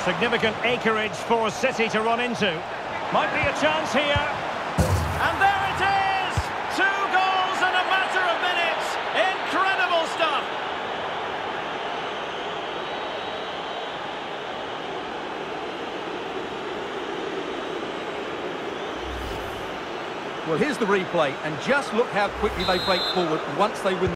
Significant acreage for City to run into. Might be a chance here. And there it is! 2 goals in a matter of minutes. Incredible stuff. Well, here's the replay, and just look how quickly they break forward once they win.